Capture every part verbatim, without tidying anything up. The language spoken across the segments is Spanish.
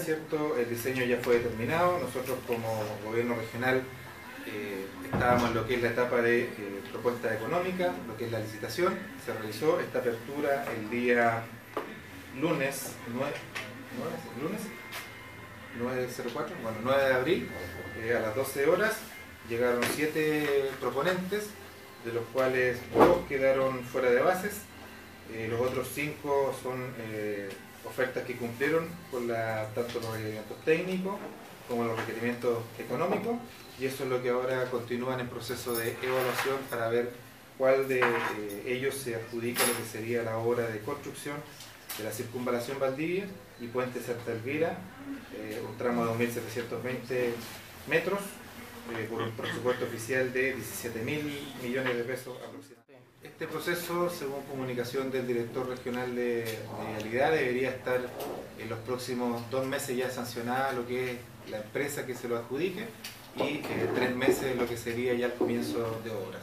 ¿cierto? El diseño ya fue determinado. Nosotros como gobierno regional eh, estábamos en lo que es la etapa de eh, propuesta económica, lo que es la licitación. Se realizó esta apertura el día lunes nueve, lunes nueve cero cuatro, bueno, nueve de abril, eh, a las doce horas. Llegaron siete proponentes, de los cuales dos quedaron fuera de bases. Eh, los otros cinco son eh, ofertas que cumplieron con la, tanto los requerimientos técnicos como los requerimientos económicos, y eso es lo que ahora continúan en proceso de evaluación para ver cuál de eh, ellos se adjudica lo que sería la obra de construcción de la circunvalación Valdivia y Puente Santa Elvira, eh, un tramo de dos mil setecientos veinte metros, eh, por un presupuesto oficial de diecisiete mil millones de pesos aproximadamente. Este proceso, según comunicación del director regional de, de Vialidad, debería estar en los próximos dos meses ya sancionada lo que es la empresa que se lo adjudique, y eh, tres meses lo que sería ya el comienzo de obras.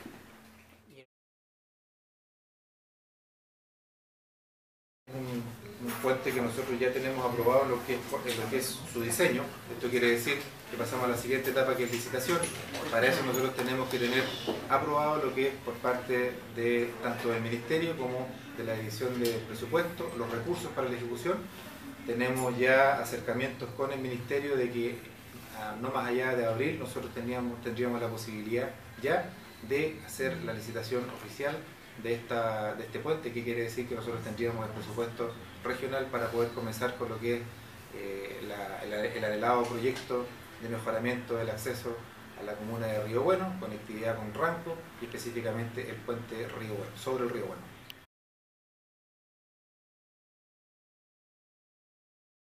Un, un puente que nosotros ya tenemos aprobado en lo que, es, en lo que es su diseño. Esto quiere decir que pasamos a la siguiente etapa, que es licitación. Para eso nosotros tenemos que tener aprobado lo que es por parte de tanto del Ministerio como de la División de Presupuesto, los recursos para la ejecución. Tenemos ya acercamientos con el Ministerio de que no más allá de abril nosotros teníamos, tendríamos la posibilidad ya de hacer la licitación oficial de, esta, de este puente, que quiere decir que nosotros tendríamos el presupuesto regional para poder comenzar con lo que es eh, la, el, el adelado proyecto de mejoramiento del acceso a la comuna de Río Bueno, conectividad con Ranco y específicamente el puente Río Bueno, sobre el Río Bueno.